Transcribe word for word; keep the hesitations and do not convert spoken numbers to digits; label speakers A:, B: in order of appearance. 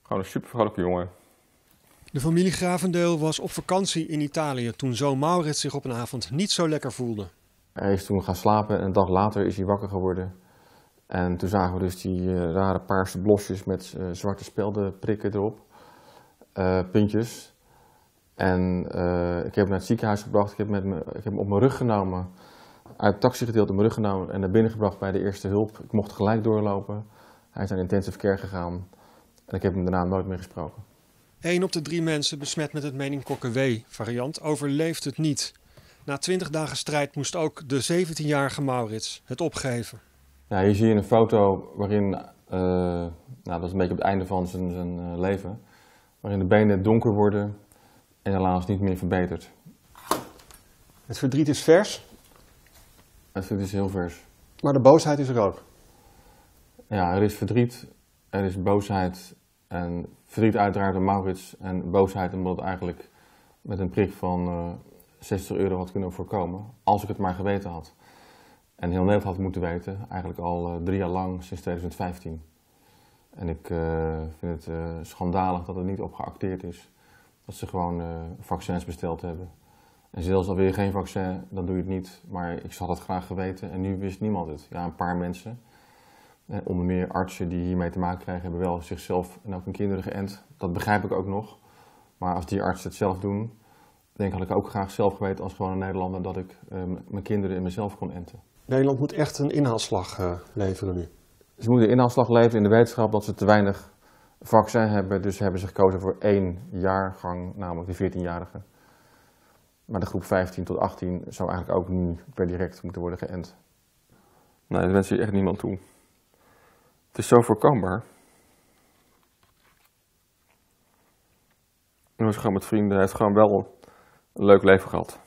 A: Gewoon een super vrolijke jongen.
B: De familie Gravendeel was op vakantie in Italië toen zoon Maurits zich op een avond niet zo lekker voelde.
A: Hij is toen gaan slapen en een dag later is hij wakker geworden. En toen zagen we dus die uh, rare paarse blosjes met uh, zwarte speldenprikken erop. Uh, puntjes. En uh, ik heb hem naar het ziekenhuis gebracht. Ik heb, met me, ik heb hem op mijn rug genomen. Uit het taxigedeelte op mijn rug genomen en naar binnen gebracht bij de eerste hulp. Ik mocht gelijk doorlopen. Hij is naar intensive care gegaan. En ik heb hem daarna nooit meer gesproken.
B: Eén op de drie mensen besmet met het meningokokken-W-variant overleeft het niet. Na twintig dagen strijd moest ook de zeventienjarige Maurits het opgeven.
A: Ja, hier zie je een foto waarin, uh, nou, dat is een beetje op het einde van zijn, zijn uh, leven, waarin de benen donker worden en helaas niet meer verbeterd.
B: Het verdriet is vers.
A: Het verdriet is heel vers.
B: Maar de boosheid is er ook.
A: Ja, er is verdriet, er is boosheid en verdriet uiteraard om Maurits en boosheid omdat het eigenlijk met een prik van uh, zestig euro had kunnen voorkomen, als ik het maar geweten had. En heel Nederland had moeten weten, eigenlijk al uh, drie jaar lang, sinds twintig vijftien. En ik uh, vind het uh, schandalig dat er niet op geacteerd is. Dat ze gewoon uh, vaccins besteld hebben. En zelfs al wil je geen vaccin, dan doe je het niet. Maar ik had het graag geweten en nu wist niemand het. Ja, een paar mensen, eh, onder meer artsen die hiermee te maken krijgen, hebben wel zichzelf en ook hun kinderen geënt. Dat begrijp ik ook nog. Maar als die artsen het zelf doen, denk ik had ik ook graag zelf geweten als gewone Nederlander dat ik uh, mijn kinderen en mezelf kon enten.
B: Nederland moet echt een inhaalslag uh, leveren nu.
A: Ze moeten inhaalslag leveren in de wetenschap dat ze te weinig vaccin hebben. Dus hebben ze gekozen voor één jaargang, namelijk de veertienjarigen. Maar de groep vijftien tot achttien zou eigenlijk ook nu per direct moeten worden geënt. Nee, dat wens je echt niemand toe. Het is zo voorkombaar. Hij was gewoon met vrienden, hij heeft gewoon wel een leuk leven gehad.